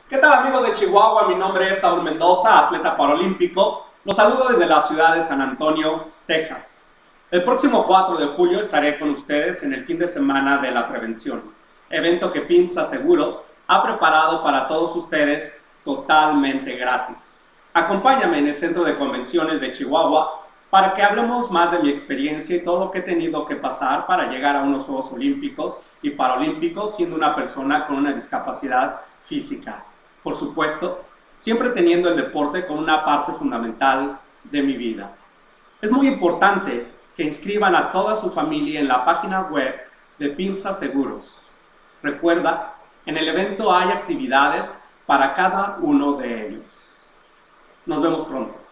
¿Qué tal, amigos de Chihuahua? Mi nombre es Saúl Mendoza, atleta paralímpico. Los saludo desde la ciudad de San Antonio, Texas. El próximo 4 de julio estaré con ustedes en el fin de semana de la prevención, evento que PIMSA Seguros ha preparado para todos ustedes totalmente gratis. Acompáñame en el Centro de Convenciones de Chihuahua para que hablemos más de mi experiencia y todo lo que he tenido que pasar para llegar a unos Juegos Olímpicos y Paralímpicos siendo una persona con una discapacidad física. Por supuesto, siempre teniendo el deporte como una parte fundamental de mi vida. Es muy importante que inscriban a toda su familia en la página web de PIMSA Seguros. Recuerda, en el evento hay actividades para cada uno de ellos. Nos vemos pronto.